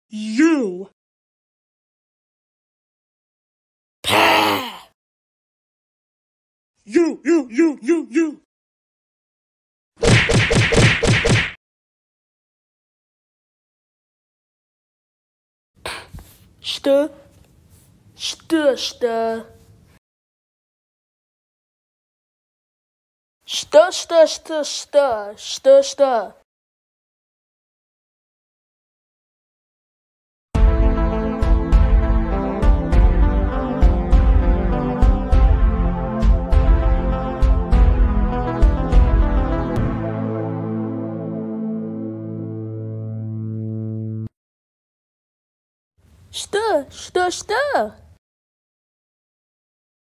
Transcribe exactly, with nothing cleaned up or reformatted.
You. You, you, you, you, you. Что? Что, что? Что, что, что, что? Что, что? Что, что, что?